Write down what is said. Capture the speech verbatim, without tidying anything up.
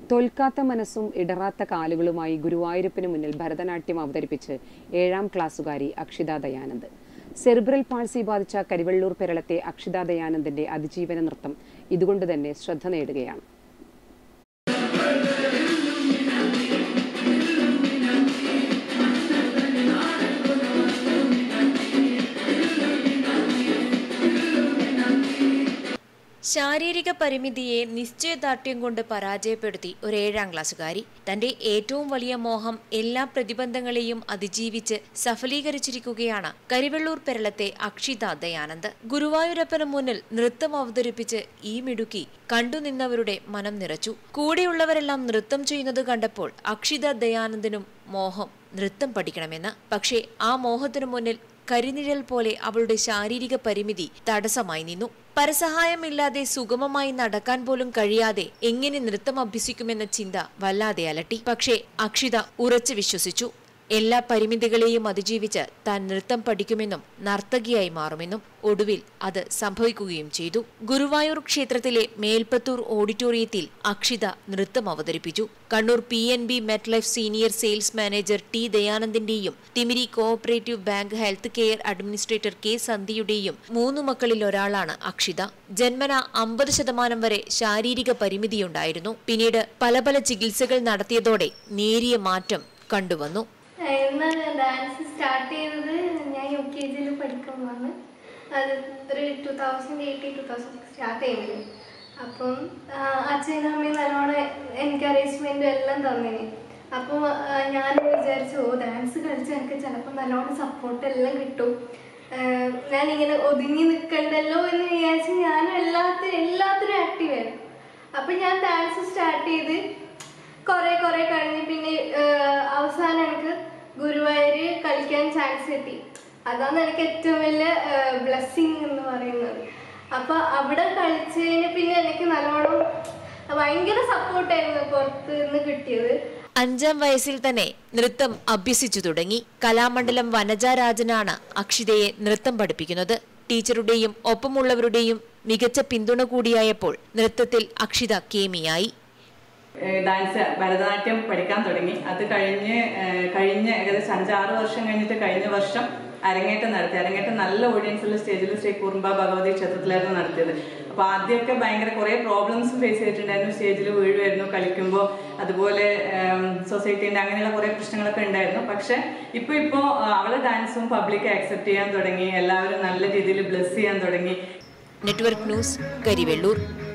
തോൽക്കാത്ത മനസ്സും ഇടറാത്ത കാലുകളുമായി ഗുരുവായൂരപ്പന് മുന്നിൽ ഭരതനാട്യം അവതരിപ്പിച്ച് ഏഴാം ക്ലാസ്സുകാരി അക്ഷിത ദയാനന്ദ്. സെറിബ്രൽ പാൾസി ബാധിച്ച കരിവെള്ളൂർ പെരളത്തെ അക്ഷിത ദയാനന്ദിന്റെ അതിജീവന നൃത്തം ഇതുകൊണ്ട് തന്നെ ശ്രദ്ധ നേടുകയാണ്. ശാരീരിക പരിമിതിയെ നിശ്ചയദാർഢ്യം കൊണ്ട് പരാജയപ്പെടുത്തി ഒരു ഏഴാം ക്ലാസ്സുകാരി തന്റെ ഏറ്റവും വലിയ മോഹം എല്ലാ പ്രതിബന്ധങ്ങളെയും അതിജീവിച്ച് സഫലീകരിച്ചിരിക്കുകയാണ് കരിവെള്ളൂർ പെരളത്തെ അക്ഷിത ദയാനന്ദ്. ഗുരുവായൂരപ്പന് മുന്നിൽ നൃത്തം അവതരിപ്പിച്ച് ഈ മിടുക്കി കണ്ടുനിന്നവരുടെ മനം നിറച്ചു. കൂടെയുള്ളവരെല്ലാം നൃത്തം ചെയ്യുന്നത് കണ്ടപ്പോൾ അക്ഷിത ദയാനന്ദിനും മോഹം നൃത്തം പഠിക്കണമെന്ന്. പക്ഷേ ആ മോഹത്തിനു മുന്നിൽ കരിനിഴൽ പോലെ അവളുടെ ശാരീരിക പരിമിതി തടസ്സമായി നിന്നു. പരസഹായമില്ലാതെ സുഗമമായി നടക്കാൻ പോലും കഴിയാതെ എങ്ങനെ നൃത്തം അഭ്യസിക്കുമെന്ന ചിന്ത വല്ലാതെ അലട്ടി. പക്ഷേ അക്ഷിത ഉറച്ചു വിശ്വസിച്ചു. എല്ലാ പരിമിതികളെയും അതിജീവിച്ച് താൻ നൃത്തം പഠിക്കുമെന്നും നർത്തകിയായി മാറുമെന്നും. ഒടുവിൽ അത് സംഭവിക്കുകയും ചെയ്തു. ഗുരുവായൂർ ക്ഷേത്രത്തിലെ മേൽപ്പത്തൂർ ഓഡിറ്റോറിയത്തിൽ അക്ഷിത നൃത്തം അവതരിപ്പിച്ചു. Kannur P N B Met Life senior sales manager T ദയാനന്ദിന്റെയും Thimiri cooperative bank health care administrator K സന്ധ്യയുടെയും മൂന്നു മക്കളിൽ ഒരാളാണ് അക്ഷിത. ജന്മന അമ്പത് ശതമാനം വരെ ശാരീരിക പരിമിതിയുണ്ടായിരുന്നു. പിന്നീട് പല പല ചികിത്സകൾ നടത്തിയതോടെ നേരിയ മാറ്റം കണ്ടുവന്നു. എന്നാണ് ഡാൻസ് സ്റ്റാർട്ട് ചെയ്തത്? ഞാൻ യു കെ ജിയിൽ പഠിക്കുമ്പോഴാണ്. അത് ഒരു two thousand eighty two thousand start ചെയ്യുന്നത്. അപ്പം അച്ഛനും അമ്മയും നല്ലോണം എൻകറേജ്മെൻറ്റും എല്ലാം തന്നിന്. അപ്പോൾ ഞാൻ വിചാരിച്ചു, ഓ ഡാൻസ് കളിച്ച് എനിക്ക് ചിലപ്പോൾ നല്ലോണം സപ്പോർട്ട് എല്ലാം കിട്ടും, ഞാനിങ്ങനെ ഒതുങ്ങി നിൽക്കണ്ടല്ലോ എന്ന് വിചാരിച്ച് ഞാനും എല്ലാത്തിനും എല്ലാത്തിനും ആക്റ്റീവ് ആയിരുന്നു. അപ്പം ഞാൻ ഡാൻസ് സ്റ്റാർട്ട് ചെയ്ത് കുറേ കുറേ കഴിഞ്ഞ് പിന്നെ അവസാനം എനിക്ക് ഗുരുവായൂർ കളിക്കാൻ ചാൻസ് കിട്ടി. അതാണ് എനിക്ക് ഏറ്റവും വലിയ ബ്ലെസ്സിങ് എന്ന് പറയുന്നത്. അപ്പോൾ അവിടെ കളിച്ചതിന് പിന്നെ എനിക്ക് നല്ലോണം ഭയങ്കര സപ്പോർട്ടായിരുന്നു പുറത്ത് നിന്ന് കിട്ടിയത്. അഞ്ചാം വയസ്സിൽ തന്നെ നൃത്തം അഭ്യസിച്ചു തുടങ്ങി. കലാമണ്ഡലം വനജാരാജനാണ് അക്ഷിതയെ നൃത്തം പഠിപ്പിക്കുന്നത്. ടീച്ചറുടെയും ഒപ്പമുള്ളവരുടെയും മികച്ച പിന്തുണ കൂടിയായപ്പോൾ നൃത്തത്തിൽ അക്ഷിത കേമിയായി. ഡാൻസ് ഭരതനാട്യം പഠിക്കാൻ തുടങ്ങി. അത് കഴിഞ്ഞ് കഴിഞ്ഞ ഏകദേശം അഞ്ചാറ് വർഷം കഴിഞ്ഞിട്ട് കഴിഞ്ഞ വർഷം അരങ്ങേറ്റം നടത്തി. അരങ്ങേറ്റം നല്ല ഓഡിയൻസുള്ള സ്റ്റേജിൽ ശ്രീ കുറുമ്പ ഭഗവതി ക്ഷേത്രത്തിലായിരുന്നു നടത്തിയത്. അപ്പോൾ ആദ്യമൊക്കെ ഭയങ്കര കുറേ പ്രോബ്ലംസ് ഫേസ് ചെയ്തിട്ടുണ്ടായിരുന്നു. സ്റ്റേജിൽ വീഴുമായിരുന്നു കളിക്കുമ്പോൾ, അതുപോലെ സൊസൈറ്റീൻ്റെ അങ്ങനെയുള്ള കുറേ പ്രശ്നങ്ങളൊക്കെ ഉണ്ടായിരുന്നു. പക്ഷെ ഇപ്പോൾ ഇപ്പോൾ അവളെ ഡാൻസും പബ്ലിക് ആക്സെപ്റ്റ് ചെയ്യാൻ തുടങ്ങി. എല്ലാവരും നല്ല രീതിയിൽ ബ്ലെസ് ചെയ്യാൻ തുടങ്ങി. Network news, Karivellur.